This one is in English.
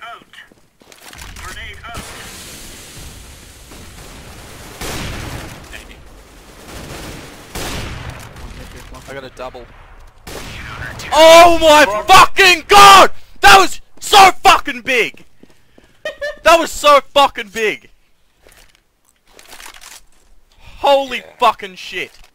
I got a double. Oh my fucking god! That was so fucking big! That was so fucking big! Holy fucking shit!